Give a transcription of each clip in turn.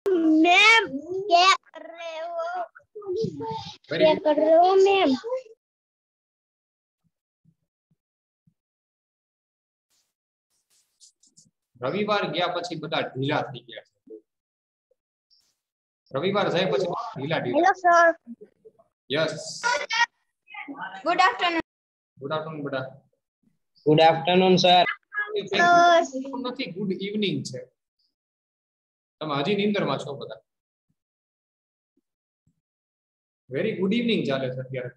Ma'am क्या कर रहे हो? क्या कर रहे हो मैम? रविवार गया પછી બધા ઢીલા થઈ ગયા છે. રવિવાર જાય પછી ઢીલા ઢીલા. Hello sir. Yes. Good afternoon. Good afternoon બેટા. Good afternoon sir. નથી, ગુડ ઇવનિંગ છે. તમે હજી નીંદરમાં છો બધા. વેરી ગુડ ઇવનિંગ ચાલે છે અત્યારે.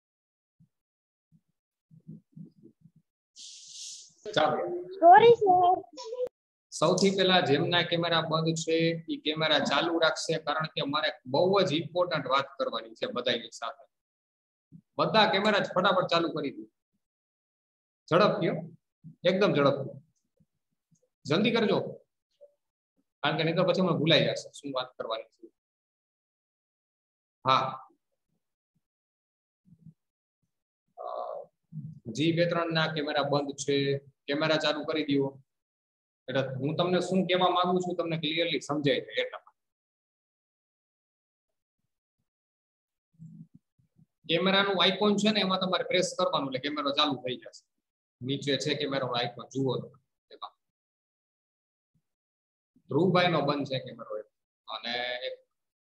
ચાલો. Sorry sir. સૌથી પહેલા જેમના કેમેરા બંધ છે એ કેમેરા ચાલુ રાખશે, કારણ કે અમારે બહુ જ ઇમ્પોર્ટન્ટ વાત કરવાની છે બધાની સાથે. બધા કેમેરા ફટાફટ ચાલુ કરી દો. ઝડપથી, એકદમ ઝડપથી, જલ્દી કરજો, કારણ કે નહીં તો પછી મને ભૂલાઈ જશે શું વાત કરવાની છે. હા, જી 2-3 ના કેમેરા બંધ છે, કેમેરા ચાલુ કરી દો. એટલે હું તમને શું કહેવા માંગુ છું તમને ક્લિયરલી સમજાય છે એટલા માટે. કેમેરાનું આઇકોન છે ને એમાં તમારે પ્રેસ કરવાનું એટલે કેમેરો ચાલુ થઈ જશે. નીચે છે કેમેરાનો આઇકોન, જુઓ તો. ધ્રુવભાઈ નો બંધ છે કેમેરો અને એક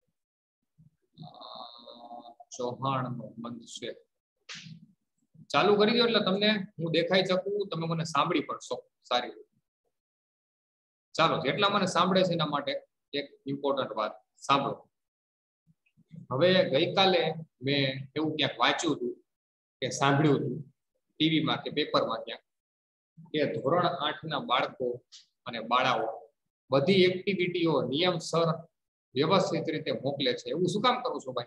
ચૌહાણ નો બંધ છે. ચાલુ કરી દો એટલે તમને હું દેખાઈ શકું, તમે મને સાંભળી પડશો સારી રીતે. ચાલો, જેટલા મને સાંભળે છે એના માટે એક ઇમ્પોર્ટન્ટ વાત સાંભળો. હવે ગઈકાલે મેં એવું ક્યાંક વાંચ્યું હતું કે સાંભળ્યું હતું ટીવીમાં કે પેપરમાં ક્યાંક કે ધોરણ 8 ના બાળકો અને બાળાઓ બધી એક્ટિવિટીઓ નિયમસર વ્યવસ્થિત રીતે મોકલે છે. એવું શું કામ કરું છું ભાઈ?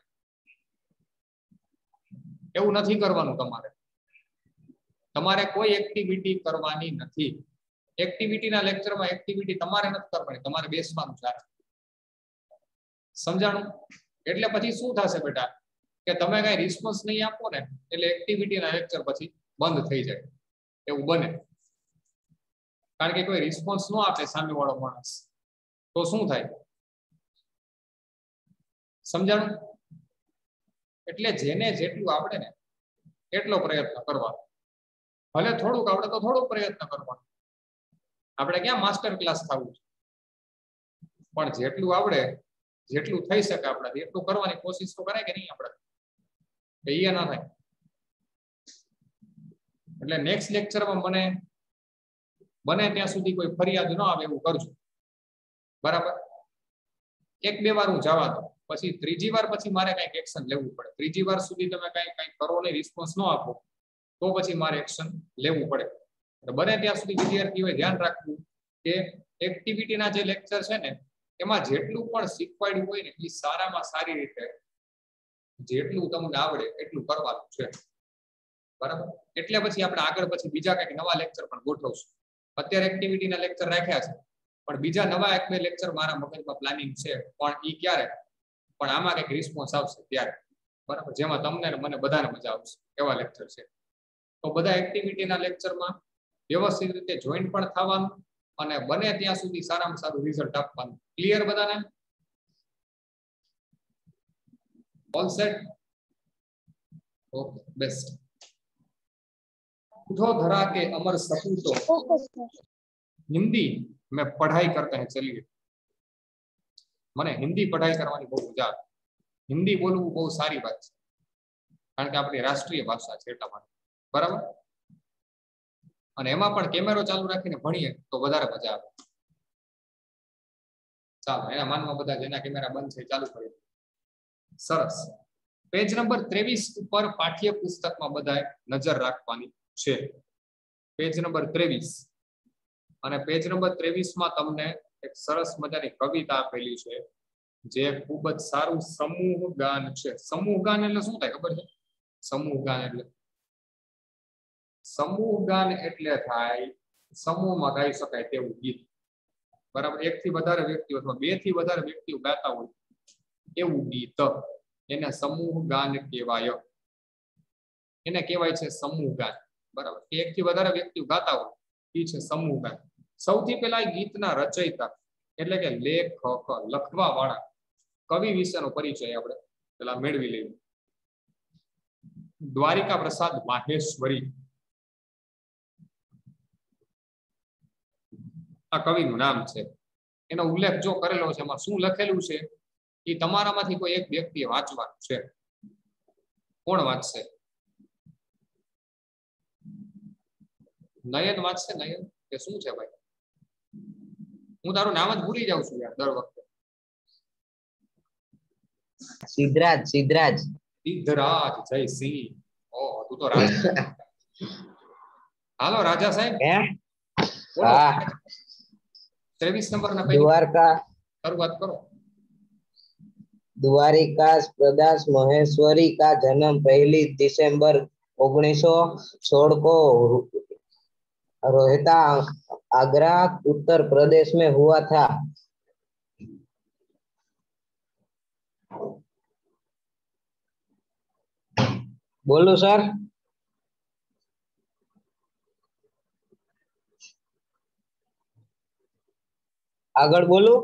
એવું નથી કરવાનું. તમારે કોઈ એક્ટિવિટી કરવાની નથી. એક્ટિવિટીના લેક્ચરમાં એક્ટિવિટી તમારે નથી કરવાની, તમારે બેસવાનું છે. સમજાણું? એટલે પછી શું થશે બેટા કે તમે કઈ રિસ્પોન્સ નહીં આપો ને એટલે એક્ટિવિટીના લેક્ચર પછી બંધ થઈ જાય, એવું બને. કારણ કે કોઈ રિસ્પોન્સ ન આપે સામેવાળો માણસ તો શું થાય? સમજાણું? એટલે જેને જેટલું આવડે ને એટલો પ્રયત્ન કરવાનો. ભલે થોડુંક આવડે તો થોડુંક પ્રયત્ન કરવાનો. આપણે ક્યાં માસ્ટર ક્લાસ થવું છે, પણ જેટલું આવડે, જેટલું થઈ શકે આપણાથી એટલું કરવાની કોશિશ તો કરાય કે નહીં આપણે? એ ના થાય. એટલે નેક્સ્ટ લેક્ચરમાં મને બને ત્યાં સુધી કોઈ ફરિયાદ ન આવે એવું કરજો, બરાબર? 1-2 વાર હું જવા દઉં, પછી ત્રીજી વાર પછી મારે કંઈક એક્શન લેવું પડે. ત્રીજી વાર સુધી તમે કંઈક કરો ને રિસ્પોન્સ ન આપો તો પછી મારે એક્શન લેવું પડે. બને ત્યાં સુધી વિદ્યાર્થીઓએ ધ્યાન રાખવું કે એક્ટિવિટીના જે લેક્ચર છે ને એમાં જેટલું પણ શીખવાડ્યું હોય ને એ સારામાં સારી રીતે જેટલું તમને આવડે એટલું કરવાનું છે, બરાબર? એટલે પછી આપણે આગળ પછી બીજા કંઈક નવા લેક્ચર પણ ગોઠવશું. અત્યારે એક્ટિવિટીના લેક્ચર રાખ્યા છે, પણ બીજા નવા 1-2 લેક્ચર મારા મગજમાં પ્લાનિંગ છે, પણ એ ક્યારે? પણ આમાં કંઈક રિસ્પોન્સ આવશે ત્યારે, બરાબર? જેમાં તમને ને મને બધાને મજા આવશે એવા લેક્ચર છે. તો બધા એક્ટિવિટીના લેક્ચરમાં વ્યવસ્થિત રીતે જોઈન પણ થવાનું અને બને ત્યાં સુધી સારામાં સારું રિઝલ્ટ આપવાનું. ક્લિયર બધાને? All set? Okay, best. उठो धरा के अमर सपूतो, हिंदी में पढ़ाई करते हैं. चलिए, મને હિન્દી પઢાઈ કરવાની બહુ મજા આવે. હિન્દી બોલવું બહુ સારી વાત છે, કારણ કે આપણી રાષ્ટ્રીય ભાષા છે એટલા માટે, બરાબર? અને એમાં પણ કેમેરો ચાલુ રાખીને ભણીએ તો વધારે મજા આવે. ચાલો, એના માનમાં બધા જેના કેમેરા બંધ છે ચાલુ કરીએ. સરસ. પેજ નંબર 23 ઉપર પાઠ્ય પુસ્તકમાં બધાએ નજર રાખવાની છે. પેજ નંબર 23 અને પેજ નંબર 23 માં તમને એક સરસ મજાની કવિતા આપેલી છે જે ખૂબ જ સારું સમૂહ ગાન છે. સમૂહ ગાન એટલે શું થાય ખબર છે? સમૂહ ગાન એટલે થાય સમૂહમાં ગાઈ શકાય તેવું ગીત, બરાબર? 1 થી વધારે વ્યક્તિઓ અથવા 2 થી વધારે વ્યક્તિઓ ગાતા હોય એવું ગીત, એને સમૂહ ગાન કહેવાય. એને કહેવાય છે સમૂહ ગાન, બરાબર? 1 થી વધારે વ્યક્તિઓ ગાતા હોય એ છે સમૂહ ગાન. સૌથી પહેલા ગીતના રચયિતા એટલે કે લેખક લખવા વાળા કવિ વિશેનો પરિચય આપણે પેલા મેળવી લઈએ. દ્વારિકા પ્રસાદ માહેશ્વરી આ કવિનું નામ છે. એનો ઉલ્લેખ જો કરેલો છે, એમાં શું લખેલું છે એ તમારામાંથી કોઈ એક વ્યક્તિએ વાંચવાનું છે. કોણ વાંચશે? નયન વાંચશે? નયન કે શું છે ભાઈ? હું તારું નામ જ ભૂલી જાઉં છું યાર દર વખતે. સિદ્ધરાજ સિદ્ધરાજ સિદ્ધરાજ જયસિંહ. ઓહ, તું તો રાજા. હાલો રાજા સાહેબ, હે બોલો. હા 23 નંબરના પેજ દ્વારકા શરૂઆત કરો. द्वारिका प्रदास महेश्वरी का जन्म 1 दिसंबर 1916 को रोहता आगरा उत्तर प्रदेश में हुआ था. बोलो सर. આગળ બોલું?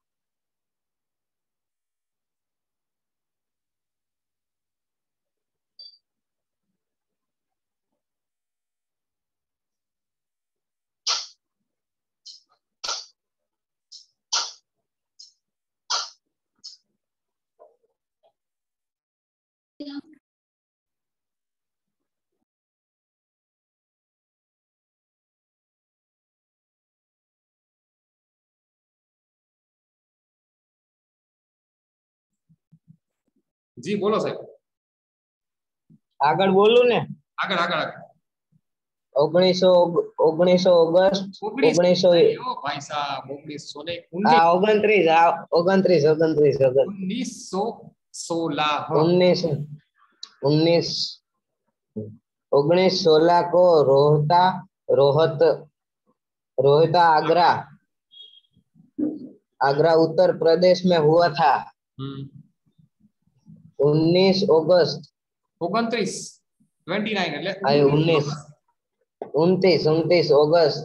જી બોલો સાહેબ. આગળ બોલું ને? આગળ આગળ આગળ. 19 ઓગસ્ટ 1900 ભાઈ સાહેબ 1919 1916 को रोहता आगरा उत्तर प्रदेश में हुआ था. 29 अगस्त 29 એટલે 29 अगस्त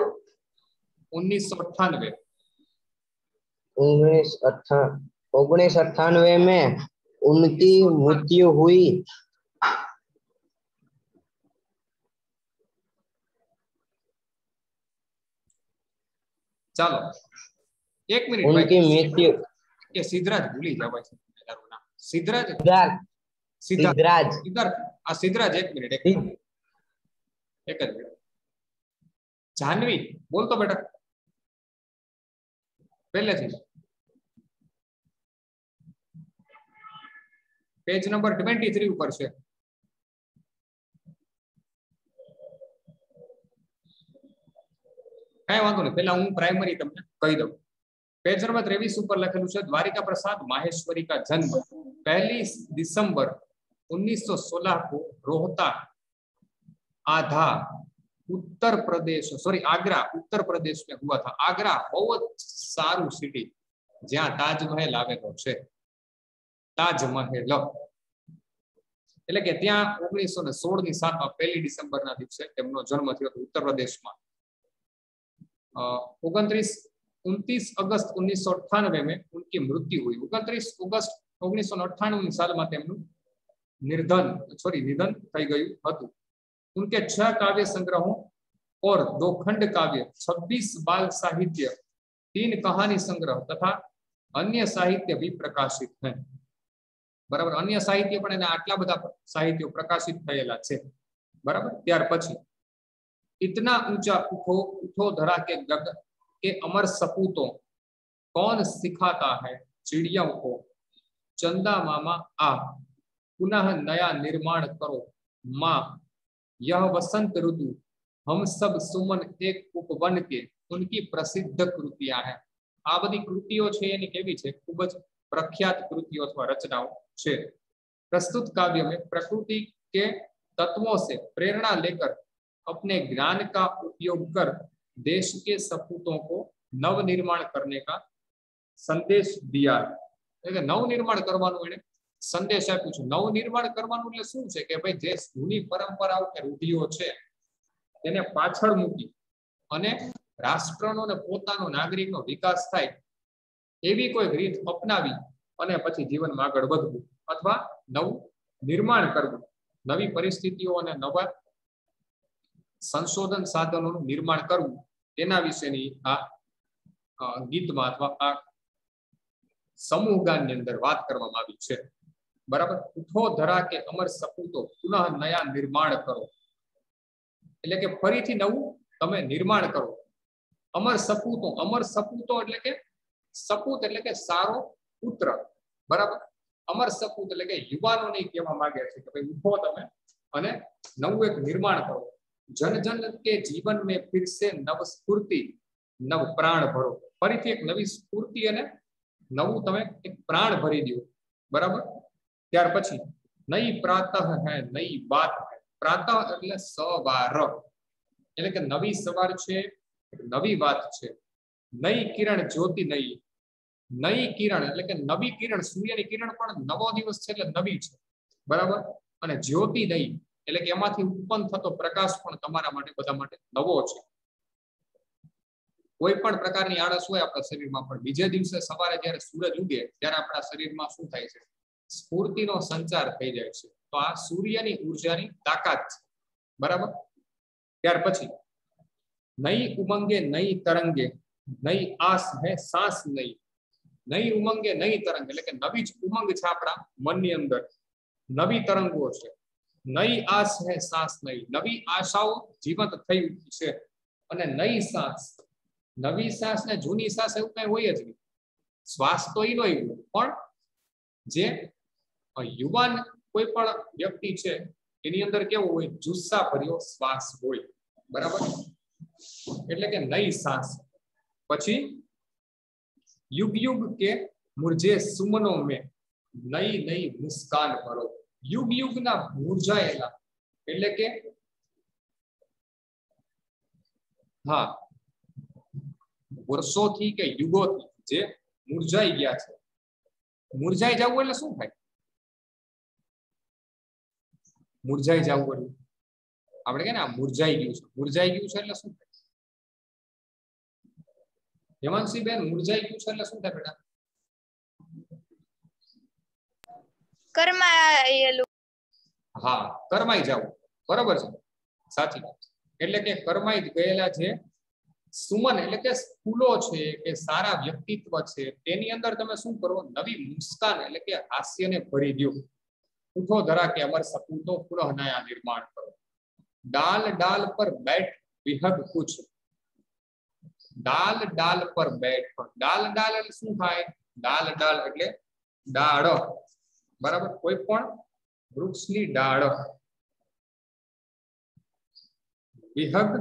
1998 में उनकी मृत्यु हुई. ચાલો 1 મિનિટ उनकी ભાઈ. मृत्यु કે સિદ્ધરાજ ભૂલી જાવ ભાઈ તારું નામ. સિદ્ધરાજ सिद्धार्थ આ સિદ્ધરાજ 1 મિનિટ એક જ મિનિટ. જાનવી બોલતો બેટા પહેલેથી. પેજ નંબર 23 ઉપર છે. કઈ વાંધો નહીં, પહેલા હું પ્રાઇમરી તમને કહી દઉં. पेज नंबर 23 ऊपर लखेलू है द्वारिका प्रसाद माहेश्वरी का जन्म 1 दिसंबर 1916 को रोहता आगरा उत्तर प्रदेश में हुआ था. आगरा बहुत सारू सिटी ज्यां ताजमहल आवेलो छे. ताजमहल એટલે કે ત્યાં 1916 ની સાલમાં 1 ડિસેમ્બર ના દિવસે તેમનો જન્મ થયો હતો ઉત્તર પ્રદેશમાં. 29 अगस्त 1998 में उनकी मृत्यु हुई. 29 अगस्त 1998 साल में निधन થઈ ગયું હતું. उनके 6 काव्य संग्रहों और 2 खंड काव्य, 26 बाल साहित्य, 3 कहानी संग्रह तथा अन्य साहित्य भी प्रकाशित हैं. बराबर, अन्य साहित्य पण एना आटला बधा साहित्य प्रकाशित थयेला छे. बराबर. त्यार पछी इतना ऊंचा उठो धरा के अमर सपूतों कौन सिखाता है चिड़ियों को, चंदा मामा आ पुनः नया निर्माण करो माँ, यह वसंत ऋतु हम सब सुमन एक उपवन के, उनकी प्रसिद्ध कृतियां हैं. आ बधी कृतियों छे एनी केवी छे? खूब ज प्रख्यात कृतियों अथवा रचनाओं छे. प्रस्तुत काव्य में प्रकृति के तत्वों से प्रेरणा लेकर अपने ज्ञान का उपयोग कर देश के सपूतों को नव निर्माण करने का संदेश दिया. नव निर्माण करवानुं एने संदेश आप्यो छे. नव निर्माण करवानुं એટલે શું છે કે ભાઈ જે જૂની પરંપરાઓ કે રૂઢિઓ છે તેને પાછળ મૂકી અને રાષ્ટ્રનો ને પોતાનો નાગરિકનો વિકાસ થાય એવી કોઈ રીત અપનાવી અને પછી જીવનમાં આગળ વધવું અથવા નવું નિર્માણ કરવું, નવી પરિસ્થિતિઓ અને નવા સંશોધન સાધનોનું નિર્માણ કરવું, તેના વિશેની આ ગીતમાં અથવા આ સમૂહ ગાનની અંદર વાત કરવામાં આવી છે. બરાબર. ઉઠો ધરા કે અમર સપૂતો પુનઃ નયા નિર્માણ કરો, એટલે કે ફરીથી નવું તમે નિર્માણ કરો. અમર સપૂતો એટલે કે સપૂત એટલે કે સારો પુત્ર. બરાબર. અમર સપૂત એટલે કે યુવાનોને કહેવા માંગે છે કે ભાઈ ઉઠો તમે અને નવું એક નિર્માણ કરો. જન જન કે જીવન में फिर से नव स्फूर्ति नव प्राण भरो, ફરીથી એક નવી સ્ફૂર્તિ અને નવું તમે એક પ્રાણ ભરી દો. બરાબર. ત્યાર પછી નઈ પ્રાતઃ હૈ નઈ બાત હૈ. પ્રાતઃ એટલે સવાર, એટલે કે નવી સવાર છે, નવી વાત છે. નઈ કિરણ જ્યોતિ નઈ કિરણ એટલે કે નવી કિરણ, સૂર્યની કિરણ પણ નવો દિવસ છે એટલે નવી છે. બરાબર. અને જ્યોતિ નઈ એટલે કે એમાંથી ઉત્પન્ન થતો પ્રકાશ પણ તમારા માટે બધા માટે નવો છે. કોઈ પણ પ્રકારની આળસ હોય આપણા શરીરમાં, પણ બીજે દિવસે સવારે જ્યારે સૂરજ ઉગે ત્યારે આપણા શરીરમાં શું થાય છે? સ્ફૂર્તિનો સંચાર થઈ જાય છે. તો આ સૂર્યની ઉર્જાની તાકાત છે. બરાબર. ત્યાર પછી નઈ ઉમંગે નઈ તરંગે નઈ આસ હે સાસ નઈ ઉમંગે નઈ તરંગ એટલે કે નવી જ ઉમંગ છે આપણા મનની અંદર, નવી તરંગો છે. નઈ આસ હે સાસ નવી આશાઓ જીવંત થઈ ઉઠી છે. અને નઈ સાસ, નવી સાસ ને જૂની સાસ એવું કઈ હોય જ નહીં. શ્વાસ તો એનો પણ જે યુવાન કોઈ પણ વ્યક્તિ છે એની અંદર કેવો હોય? જુસ્સા ભર્યો શ્વાસ હોય. બરાબર. એટલે કે નઈ સાસ. પછી युग युग के मुरझे सुमनों में नई नई मुस्कान भरो. युग युग ना मुरझाएला એટલે કે હા વર્ષોથી કે યુગોથી જે મુરઝાઈ ગયા છે. મુરઝાઈ જવું એટલે શું થાય? મુરઝાઈ જવું એટલે આપણે કે ને આ મુરઝાઈ ગયું છે. મુરઝાઈ ગયું છે એટલે શું થાય? હેમાંશી બેન, મુરઝાઈ ગયું છે એટલે શું થાય બેટા? કરમાયેલું. હા, કરમાઈ જવું. બરોબર છે, સાચી વાત. એટલે કે કરમાઈ ગયેલા જે સુમન એટલે કે ફૂલો છે કે સારા વ્યક્તિત્વ છે તેની અંદર તમે શું કરો? નવી મુસ્કાન એટલે કે હાસ્યને ભરી દો. ઉઠો ધરા કે અમર સપૂતો પુનઃ નયા નિર્માણ કરો. डाल डाल पर बैठ विहग कुछ. डाल डाल पर बैठ. डाल डाल એટલે શું થાય? डाल डाल એટલે ડાળ. બરાબર. કોઈ પણ વૃક્ષની ડાળ. विहग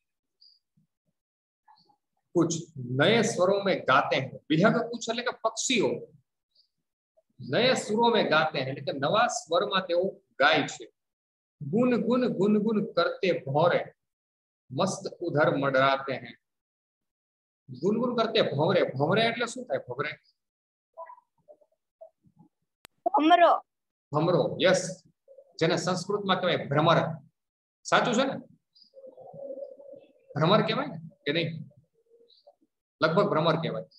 कुछ नए स्वरों में गाते हैं. विहग कुछ એટલે કે પક્ષીઓ નए सुरों में गाते हैं એટલે કે નવા સ્વરમાં તેઓ ગાય છે. गुन गुन गुन गुन करते भौरे मस्त उधर मंडराते हैं. गुनगुन करते भौरे. भौरे એટલે શું થાય? ભમરે ભમરો. ભમરો. યસ, જેને સંસ્કૃતમાં કહેવાય ભ્રમર. સાચું છે ને? ભ્રમર કહેવાય ને કે નહીં? લગભગ ભ્રમર કહેવાય.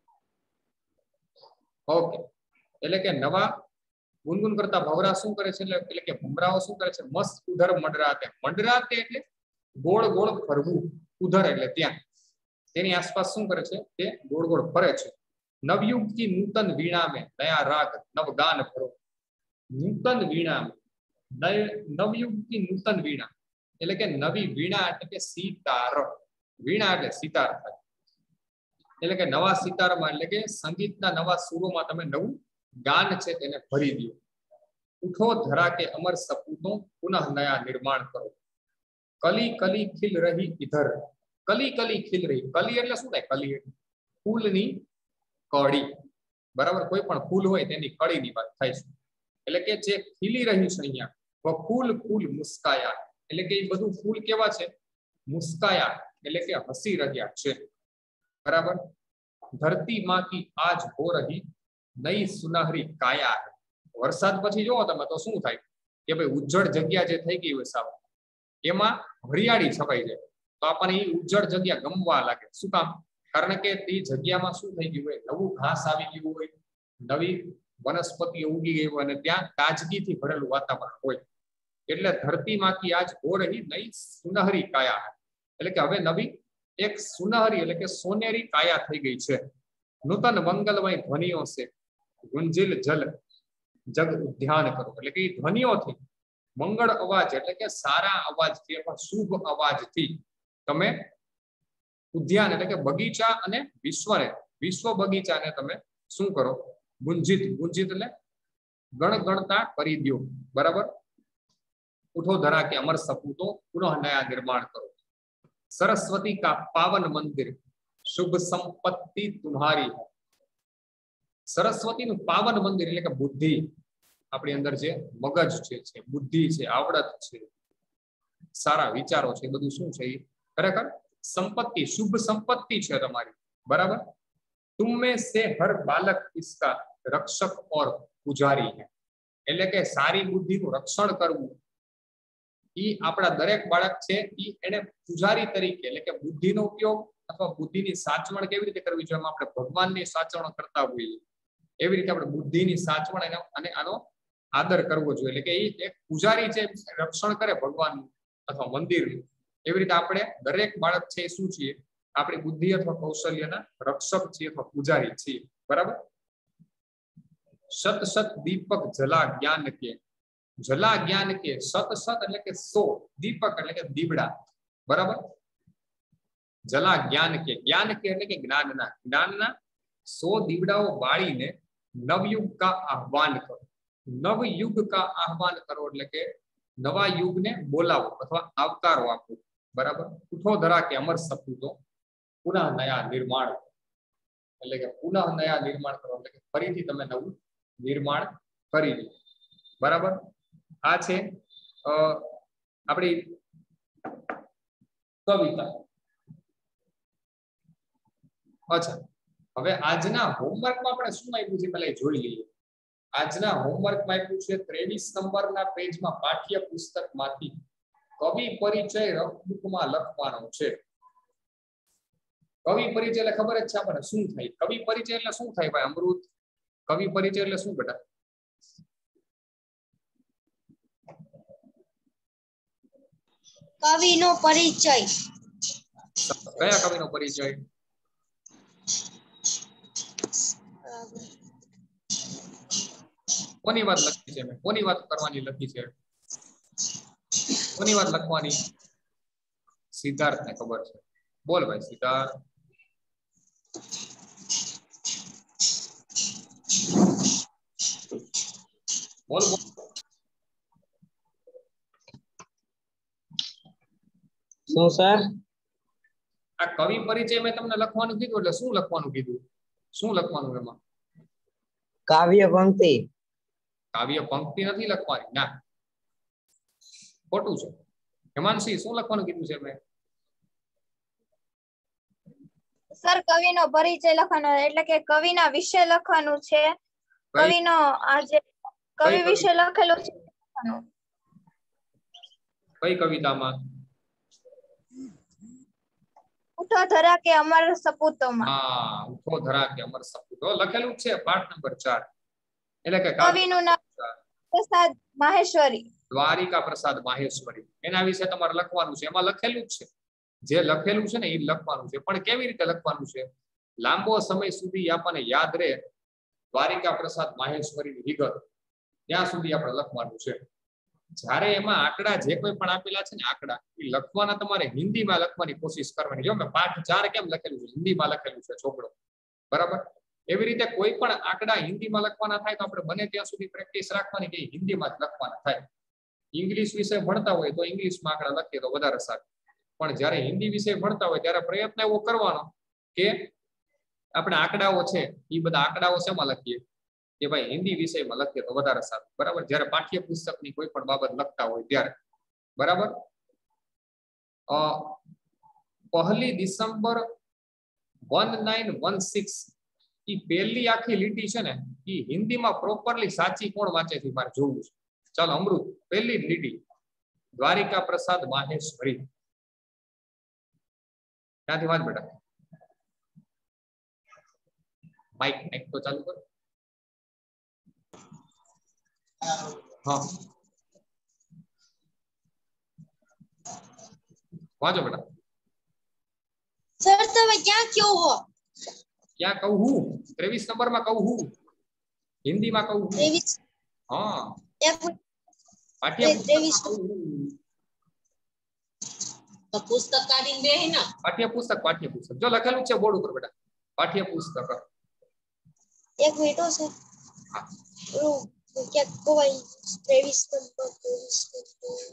ઓકે. એટલે કે નવા ગુનગુન કરતા ભવરા શું કરે છે? એટલે કે ભમરાઓ શું કરે છે? મસ્ત ઉધર મંડરાતે. મંડરાતે એટલે ગોળ ગોળ ફરવું. ઉધર એટલે ત્યાં, તેની આસપાસ શું કરે છે? તે ગોળ ગોળ ફરે છે. નવયુગ કી નૂતન વીણા में नया राग नव गान भरो. નૂતન વીણા, નવયુગ કી નૂતન વીણા એટલે કે નવી વીણા એટલે કે સિતાર. વીણા એટલે સિતાર થાય. એટલે કે નવા સિતારમાં એટલે કે સંગીતના નવા સુરોમાં તમે નવું ગાન છે તેને ભરી દો. ઉઠો ધરા કે અમર સપૂતો પુનઃ નયા નિર્માણ કરો. કલી કલી ખिल रही इधर. કલી કલી ખिल रही. કલી એટલે શું થાય? કલી એટલે ફૂલની કળી. બરાબર. કોઈ પણ ફૂલ હોય તેની કળીની વાત થાય છે. એટલે કે જે ખીલી રહ્યું છે અહીંયા, वो फूल फूल मुस्काया એટલે કે એ બધું ફૂલ કેવા છે? મુસ્કાયા એટલે કે હસી રહ્યા છે. બરાબર. ધરતી માં કી આજ હો રહી નઈ સુનહરી કાયા. વરસાદ પછી જોવો તમે તો શું થાય કે ભાઈ ઉજ્જળ જગ્યા જે થઈ ગઈ હોય સાવ, એમાં હરિયાળી છવાઈ જાય. તો આપણને એ ઉજ્જડ જગ્યા ગમવા લાગે. શું કામ? કારણ કે તે જગ્યામાં શું થઈ ગયું હોય, નવું ઘાસ આવી ગયું હોય, નવી વનસ્પતિઓ ઉગી ગઈ હોય અને ત્યાં તાજગીથી ભરેલું વાતાવરણ હોય. એટલે ધરતીમાંથી આજ હો રહી નઈ સુનહરી કાયા, એટલે કે હવે નવી એક સુનહરી એટલે કે સોનેરી કાયા થઈ ગઈ છે. નૂતન મંગલમય ધ્વનિઓ છે, ગુંજીલ જલ જગ ધ્યાન કરો, એટલે કે ધ્વનિઓથી, મંગળ અવાજ એટલે કે સારા અવાજથી અથવા શુભ અવાજથી તમે ઉદ્યાન એટલે કે બગીચા અને વિશ્વ બગીચાને તમે શું કરો? ગુંજિત. ગુંજિત એટલે ગણગણતા કરી દો. બરાબર. ઉઠો ધરા કે અમર સપૂતો પુનઃ નયા નિર્माण કરો. सरस्वती का पावन मंदिर शुभ संपत्ति तुम्हारी है. સરસ્વતીનું પાવન મંદિર એટલે કે બુદ્ધિ, આપણી અંદર જે મગજ છે, બુદ્ધિ છે, આવડત છે, સારા વિચારો છે, બધું શું છે? ખરેખર સંપત્તિ, શુભ સંપત્તિ છે તમારી. બરાબર. तुम में से हर बालक इसका रक्षक और पुजारी है, એટલે કે સારી બુદ્ધિનું રક્ષણ કરવું ઈ આપણા દરેક બાળક છે ઈ એને પૂજારી તરીકે એટલે કે બુદ્ધિનો ઉપયોગ અથવા બુદ્ધિની સાચવણ કેવી રીતે કરવી જોઈએ? આપણે ભગવાનની સાચવણ કરતા હોઈએ એવી રીતે આપણે બુદ્ધિની સાચવણ અને આનો આદર કરવો જોઈએ. એટલે કે એ એક પૂજારી છે, રક્ષણ કરે ભગવાનનું અથવા મંદિરનું. એવી રીતે આપણે દરેક બાળક છે એ શું છીએ? આપણી બુદ્ધિ અથવા કૌશલ્યના રક્ષક છીએ અથવા પૂજારી છીએ. બરાબર. સત સત દીપક જલા જ્ઞાન કે, જલા જ્ઞાન કે, સત સત એટલે કે 100, દીપક એટલે કે દીવડા. બરાબર. જલા જ્ઞાન કે, જ્ઞાન કે એટલે કે જ્ઞાનના 100 દીવડાઓ બાળીને નવયુગ કા આહવાન કરો. નવયુગ કા આહવાન કરો એટલે કે નવા યુગને બોલાવો અથવા આવકારો આપો. બરાબર. ઉઠો ધરા કે અમર સપૂતો પુનઃ નયા નિર્માણ, એટલે કે પુનઃ નયા નિર્માણ કરો એટલે કે ફરીથી તમે નવું નિર્માણ કરી દો. બરાબર. આ છે આપણી કવિતા. અચ્છા, હવે આજના હોમવર્કમાં આપણે શું આપ્યું છે પહેલા જોઈ લઈએ. આજના હોમવર્કમાં આપ્યું છે 23 નંબરના પેજમાં પાઠ્ય પુસ્તકમાંથી કવિ પરિચય રફબુકમાં લખવાનો છે. કવિ પરિચય એટલે ખબર જ છે આપણને શું થાય? કવિ પરિચય એટલે શું થાય ભાઈ અમૃત? કવિ પરિચય એટલે શું બેટા? કવિનો પરિચય. કયા કવિનો પરિચય? કોની વાત લખી છે? મેં કોની વાત કરવાની લખી છે? કોની વાત લખવાની? સિદ્ધાર્થને ખબર છે. બોલ ભાઈ સિદ્ધાર્થ. બોલ બોલ. શું સર? આ કવિ પરિચય મેં તમને લખવાનું કીધું એટલે શું લખવાનું કીધું? શું લખવાનું એમાં? કાવ્ય પંક્તિ. કાવ્ય પંક્તિ નથી લખવાની, ના, ખોટું છે. હેમાંશી શું લખવાનું કીધું છે મેં? સર કવિનો પરિચય લખવાનો એટલે કે કવિના વિશે લખવાનું છે. કવિનો આ જે કવિ વિશે લખેલું છે કઈ કવિતામાં? ઉઠો ધરા કે અમર સપૂતોમાં. હા, ઉઠો ધરા કે અમર સપૂતો લખેલું છે પાઠ નંબર 4. એટલે કે કવિનું નામ પ્રસાદ માહેશ્વરી. દ્વારિકા પ્રસાદ માહેશ્વરી. એના વિશે તમારે લખવાનું છે. એમાં લખેલું જ છે, જે લખેલું છે ને એ લખવાનું છે. પણ કેવી રીતે લખવાનું છે? લાંબો સમય સુધી આપણને યાદ રહે દ્વારિકા પ્રસાદ માહેશ્વરીની વિગત, ત્યાં સુધી આપણે લખવાનું છે. જ્યારે એમાં આંકડા જે કોઈ પણ આપેલા છે ને આંકડા એ લખવાના તમારે હિન્દીમાં લખવાની કોશિશ કરવાની. જો મેં પાઠ 4 કેમ લખેલું છે? હિન્દીમાં લખેલું છે છોકરો. બરાબર. એવી રીતે કોઈ પણ આંકડા હિન્દીમાં લખવાના થાય તો આપણે બને ત્યાં સુધી પ્રેક્ટિસ રાખવાની કે હિન્દીમાં જ લખવાના થાય. ઇંગ્લિશ વિષય ભણતા હોય તો ઇંગ્લિશમાં આંકડા લખીએ તો વધારે સારું. પણ જ્યારે હિન્દી વિષય ભણતા હોય ત્યારે પ્રયત્ન એવો કરવાનો કે આપણે આંકડાઓ છે એ બધા આંકડાઓ શેમાં લખીએ કે ભાઈ હિન્દી વિષયમાં લખીએ તો વધારે સારું. બરાબર. જ્યારે પાઠ્ય પુસ્તકની કોઈ પણ બાબત લખતા હોય ત્યારે. બરાબર. 1 ડિસેમ્બર 1916 એ પહેલી આખી લીટી છે ને એ હિન્દીમાં પ્રોપરલી સાચી કોણ વાંચે છે મારે જોવું છે. ચાલો અમૃત, પહેલી લીટી દ્વારિકા પ્રસાદ માહેશ્વરી. ત્યાંથી વાંચ બેટા. માઇક તો ચાલુ કરો. हाँ वाचो बेटा. सर તમે ક્યાં ક્યો હો? क्या कहूँ हूँ? 23 नंबर में कहूँ हूँ, हिंदी में कहूँ हूँ. 23 हाँ एक पाठ्य 23 तो पुस्तक काढीने दे है ना. पाठ्य पुस्तक जो लखेलू है बोर्ड पर बेटा, पाठ्य पुस्तक. एक मिनट हो सर. हाँ क्या कोई 23 नंबर 23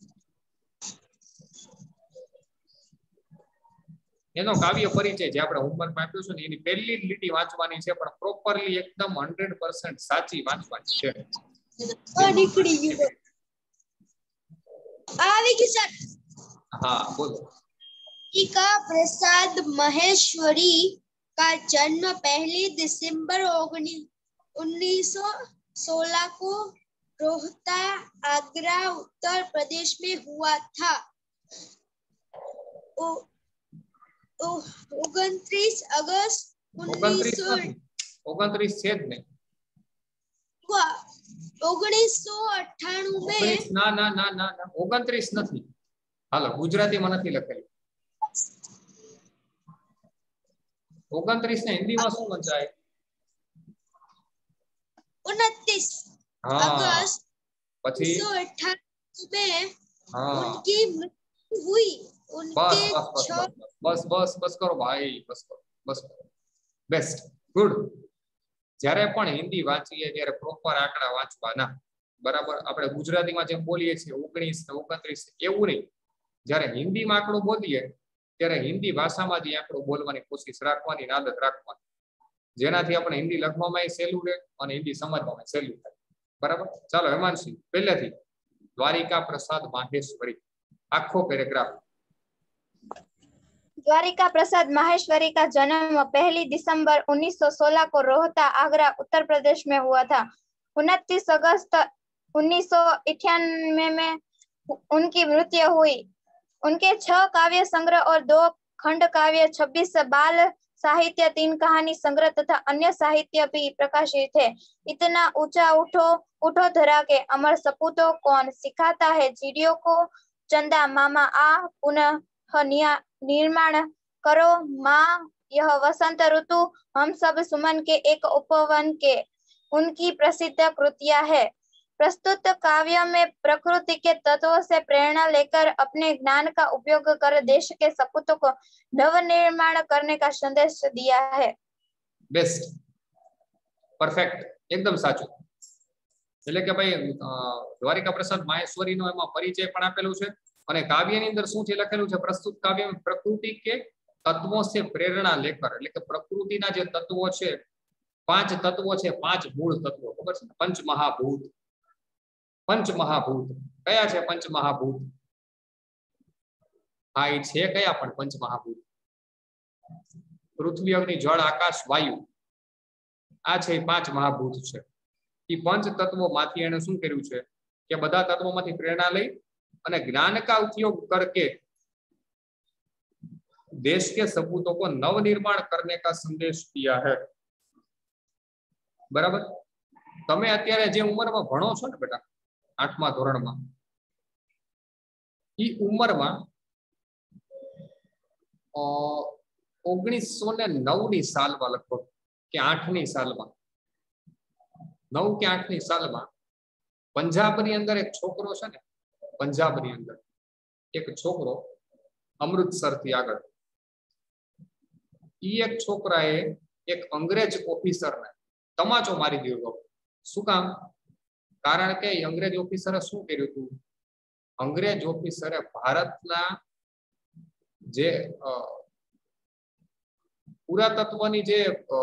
એનો કાવ્ય પરિચય જે આપણે હોમવર્ક માં આપ્યું છે ને એની પહેલી લીટી વાંચવાની છે, પણ પ્રોપરલી એકદમ 100% સાચી વાંચવાની છે. નીકળી ગયું. આવી ગયું સર. हाँ बोलो. का प्रसाद माहेश्वरी का जन्म 1 दिसंबर 1916 को रोहता आगरा उत्तर प्रदेश में हुआ था. 29 अगस्त 29 છે જ નહીં. 1998 में ના 29 નથી. હાલો ગુજરાતીમાં નથી લખેલું. 29 ને હિન્દીમાં શું વંચાય? 29 हाँ अगस्त પછી 1998 में हाँ उनकी मृत्यु हुई. बस उनके बस बस 6 बस बस बस करो भाई, बस करो बस करो. Best good. જ્યારે પણ હિન્દી વાંચીએ ત્યારે પ્રોપર આંકડા વાંચવાના, બરાબર. આપણે ગુજરાતીમાં જેમ બોલીએ છીએ 19 ને 29 એવું નહીં. જ્યારે હિન્દીમાં આંકડો બોલીએ ત્યારે હિન્દી ભાષામાં જ આંકડો બોલવાની કોશિશ રાખવાની, આદત રાખવાની, જેનાથી આપણે હિન્દી લખવામાં સહેલું રહે અને હિન્દી સમજવામાં સહેલું થાય, બરાબર. ચાલો હેમાંશી પહેલેથી દ્વારિકા प्रसाद माहेश्वरी आखो पैराग्राफ. द्वारिका प्रसाद माहेश्वरी का जन्म 1 दिसंबर 1916 को रोहता आगरा उत्तर प्रदेश में हुआ था. 29 अगस्त 1998 में उनकी मृत्यु हुई. उनके 6 काव्य संग्रह और 2 खंड काव्य, 26 बाल साहित्य, 3 कहानी संग्रह तथा अन्य साहित्य भी प्रकाशित है. इतना ऊंचा उठो उठो धरा के अमर सपूतों कौन सिखाता है चिड़ियों को, चंदा मामा आ पुनः निर्माण करो माँ यह वसंत ऋतु, हम सब सुमन के एक उपवन के. उनकी प्रसिद्ध कृतियां है. प्रस्तुत काव्य में प्रकृति के तत्वों से प्रेरणा लेकर अपने ज्ञान का उपयोग कर देश के सपूतों को नवनिर्माण करने का संदेश दिया है. बेस्ट परफेक्ट एकदम साचું. એટલે કે ભાઈ દ્વારિકા પ્રસાદ માહેશ્વરીનો એમાં પરિચય પણ આપેલું છે અને કાવ્યની અંદર શું છે લખેલું છે? પ્રસ્તુત કાવ્ય में प्रकृति के तत्वों से प्रेरणा लेकर, એટલે કે પ્રકૃતિના જે તત્વો છે, 5 તત્વો છે, 5 મૂળ તત્વો, ખબર છે? પંચમહાભૂત. પંચમહાભૂત કયા છે? પંચમહાભૂત હા એ છે કયા? પણ પંચમહાભૂત પૃથ્વી અગ્નિ જળ આકાશ વાયુ આ છે 5 મહાભૂત છે. એ પંચ તત્વોમાંથી એને શું કર્યું છે કે બધા તત્વોમાંથી પ્રેરણા લઈ અને ज्ञान का उपयोग करके देश के सपूतों को नवनिर्माण करने का संदेश दिया है. बराबर. તમે અત્યારે જે ઉંમરમાં ભણો છો ને બેટા 8મા ધોરણમાં, ઈ ઉંમરમાં 1909ની સાલમાં લગભગ કે 8ની સાલમાં 9 કે 8ની સાલમાં પંજાબની અંદર એક છોકરો છે ને, પંજાબની અંદર એક છોકરો અમૃતસરથી આગળ, ઈ એક છોકરાએ એક અંગ્રેજ ઓફિસરને તમાચો મારી દીધો. શું કામ? કારણ કે અંગ્રેજ ઓફિસરે શું કર્યું હતું? અંગ્રેજ ઓફિસરે ભારતના જે પુરાતત્વની જે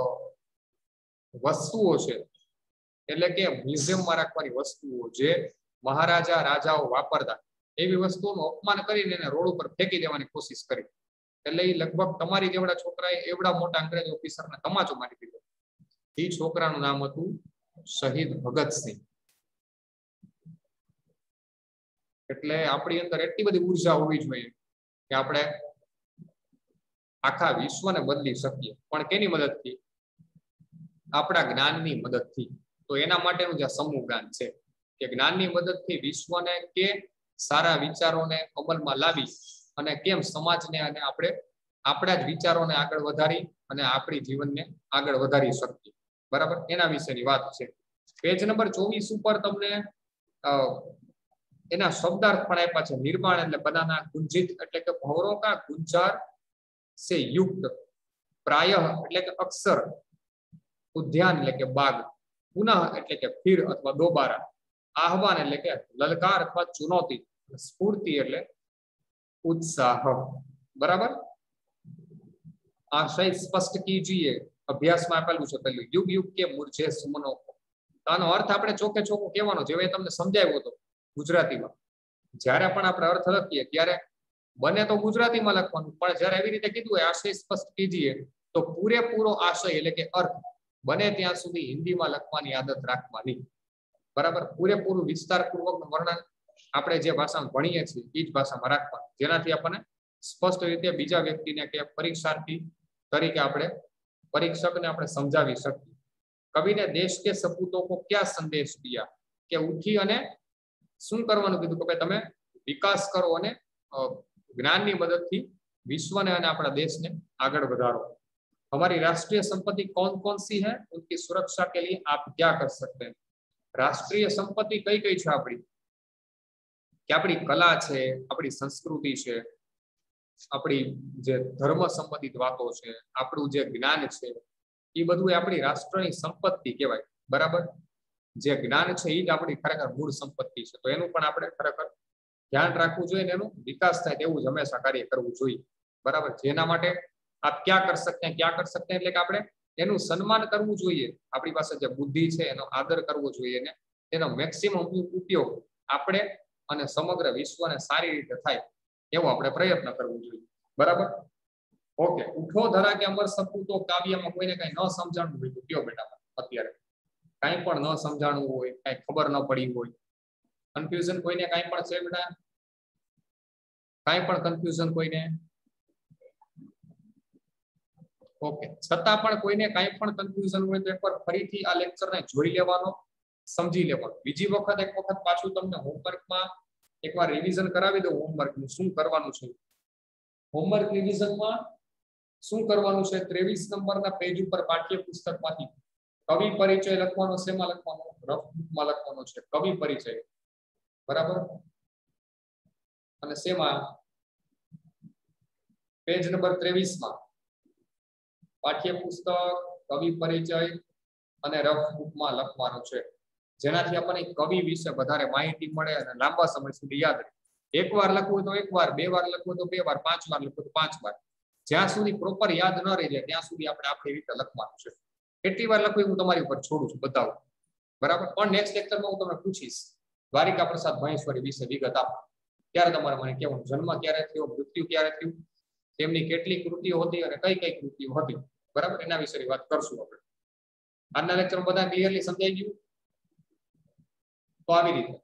વસ્તુઓ છે, એટલે કે મ્યુઝિયમમાં રાખવાની વસ્તુઓ જે મહારાજા રાજાઓ વાપરતા, એવી વસ્તુઓનું અપમાન કરીને એને રોડ ઉપર ફેંકી દેવાની કોશિશ કરી. એટલે એ લગભગ તમારી જેવડા છોકરાએ એવડા મોટા અંગ્રેજ ઓફિસરને તમાચો મારી દીધો. એ છોકરાનું નામ હતું શહીદ ભગતસિંહ. એટલે આપણી અંદર એટલી બધી ઉર્જા હોવી જોઈએ કે આપણે આખા વિશ્વને બદલી શકીએ, પણ કેની મદદથી? આપણા જ્ઞાનની મદદથી. તો એના માટેનું જે સમૂહ જ્ઞાન છે કે જ્ઞાનની મદદથી વિશ્વને કે સારા વિચારોને અમલમાં લાવી અને કેમ સમાજને અને આપણે આપણા જ વિચારોને આગળ વધારી અને આપણી જીવનને આગળ વધારી શકીએ. બરાબર, એના વિશેની વાત છે. પેજ નંબર 24 ઉપર તમને એના શબ્દાર્થ પણ આપ્યા છે. નિર્માણ એટલે બનાના, ગુંજિત એટલે કે ભવરો કા ગુંજાર સે યુક્ત, પ્રાય એટલે કે અક્ષર, ઉદ્યાન એટલે કે બાગ, પુનઃ એટલે કે ફિર અથવા દોબારા, આહવાન એટલે કે લલકાર અથવા ચુનૌતી, સ્ફૂર્તિ એટલે उत्साह. बराबर, आशय स्पष्ट कीजिए. अभ्यास में आपेलू छे पहेलुं, युग युग के मुरझे सुमनो. आनो अर्थ आपणे चोके चोको कहेवानो जे तमने समजाव्यो हतो गुजरातीमां. ज्यारे पण आपणे अर्थ लखीए त्यारे बने तो गुजरातीमां लखवानुं, पण ज्यारे एवी रीते कीधुं होय आशय स्पष्ट कीजिए तो पूरेपूरो आशय એટલે કે अर्थ बने ત્યાં સુધી હિન્દીમાં લખવાની આદત રાખવાની. બરાબર, પૂરેપૂરું વિસ્તારપૂર્વકનું વર્ણન આપણે જે ભાષામાં ભણીએ છીએ એ જ ભાષામાં રાખવાનું, જેનાથી આપણને સ્પષ્ટ રીતે બીજા વ્યક્તિને કે પરીક્ષાર્થી તરીકે આપણે પરીક્ષકને આપણે સમજાવી શકીએ. કવિને દેશ કે સપૂતો કો ક્યાં સંદેશ દિયા, કે ઉઠી અને શું કરવાનું કીધું કે તમે વિકાસ કરો અને જ્ઞાનની મદદથી વિશ્વને અને આપણા દેશને આગળ વધારો. हमारी राष्ट्रीय संपत्ति कौन कौन सी है, उनकी सुरक्षा के लिए आप क्या कर सकते हैं? राष्ट्रीय संपत्ति कई कई है अपनी, कि अपनी कला है, अपनी संस्कृति है, अपनी जे धर्म संबंधित बातों है, આપણું જે જ્ઞાન છે એ બધું આપણી રાષ્ટ્રની સંપત્તિ કહેવાય. બરાબર, જે જ્ઞાન છે એ જ આપણી ખરેખર મૂળ સંપત્તિ છે. તો એનું પણ આપણે ખરેખર ધ્યાન રાખવું જોઈએ અને એનો વિકાસ થાય તેવું જ હંમેશા કાર્ય કરવું જોઈએ. બરાબર, જેના માટે आप क्या कर सकते हैं, क्या कर सकते हैं એટલે કે આપણે એનું સન્માન કરવું જોઈએ. આપણી પાસે જે બુદ્ધિ છે એનો આદર કરવો જોઈએ અને તેનો મેક્સિમમ ઉપયોગ આપણે અને સમગ્ર વિશ્વને સારી રીતે થાય એવો આપણે પ્રયત્ન કરવો જોઈએ. બરાબર, ઓકે. ઉઠો ધરા કે અમર સપૂતો કાવ્યમાં કોઈને કઈ ન સમજાણું હોય તો કયો બેટા, અત્યારે કઈ પણ ન સમજાણું હોય, કઈ ખબર ન પડી હોય, કન્ફ્યુઝન કોઈને કઈ પણ છે બેટા? કઈ પણ કન્ફ્યુઝન કોઈને? ओके, छतां पण कोईने काई पण कन्फ्यूजन होय तो एकवार फरीथी आ लेक्चर ने जोई लेवानो, समजी लेवानो. बीजी वखत एक वखत पाछुं तमने होमवर्क में एकवार रिविजन करावी दो. होमवर्क નું શું કરવાનું છે? હોમવર્ક રિવિઝન માં શું કરવાનું છે? 23 નંબરના પેજ ઉપર પાઠ્ય પુસ્તકમાંથી કવિ પરિચય લખવાનો. શેમાં લખવાનો? રફ બુકમાં લખવાનો છે કવિ પરિચય. બરાબર, અને શેમાં? પેજ નંબર 23 માં પાઠ્ય પુસ્તક કવિ પરિચય અને રફ બુકમાં લખવાનું છે, જેનાથી આપણને કવિ વિશે વધારે માહિતી મળે અને લાંબા સમય સુધી યાદ રહે. એકવાર લખવું તો એકવાર, બે વાર લખવું તો બે વાર, 5 વાર લખવું તો 5 વાર, જ્યાં સુધી પ્રોપર યાદ ન રહી જાય ત્યાં સુધી આપણે આપણી રીતે લખવાનું છે. કેટલી વાર લખવું હું તમારી ઉપર છોડું છું, બતાવું. બરાબર, પણ નેક્સ્ટ લેક્ચરમાં હું તમને પૂછીશ દ્વારિકા પ્રસાદ મહેશ્વરી વિશે વિગત આપો. ત્યારે તમારે મને કહેવાનું જન્મ ક્યારે થયો, મૃત્યુ ક્યારે થયું, તેમની કેટલી કૃતિઓ હતી અને કઈ કઈ કૃતિઓ હતી. બરાબર, એના વિશેની વાત કરશું આપણે. આજના લેક્ચરમાં બધા ક્લિયરલી સમજાઈ ગયું? તો આવી રીતે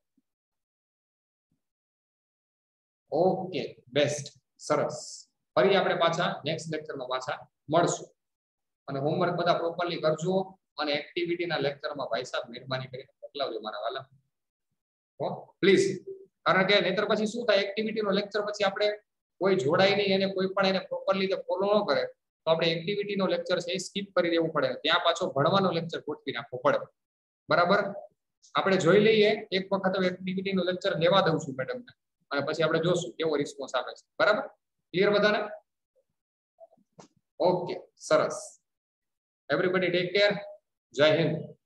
ઓકે, બેસ્ટ, સરસ. ફરી આપણે પાછા નેક્સ્ટ લેક્ચરમાં પાછા મળશું અને હોમવર્ક બધા પ્રોપરલી કરજો અને એક્ટિવિટીના લેક્ચરમાં ભાઈ સાહેબ મહેરબાની કરીને મોકલાવજો મારા વાલા, હો પ્લીઝ. કારણ કે નહીતર પછી શું થાય, એક્ટિવિટીનો લેક્ચર પછી આપણે કોઈ જોડાય નહીં અને કોઈ પણ એને પ્રોપરલી રીતે ફોલો ન કરે તો આપણે એક્ટિવિટીનો લેક્ચર છે એ સ્કીપ કરી દેવું પડે, ત્યાં પાછો ભણવાનો લેક્ચર ગોઠવી નાખવો પડે. બરાબર, આપણે જોઈ લઈએ એક વખત એક્ટિવિટીનો લેક્ચર લેવા દઉં છું મેડમને અને પછી આપણે જોશું કેવો રિસ્પોન્સ આવે છે. બરાબર, ક્લિયર બધાને? ઓકે, સરસ. Everybody take care. જય હિન્દ.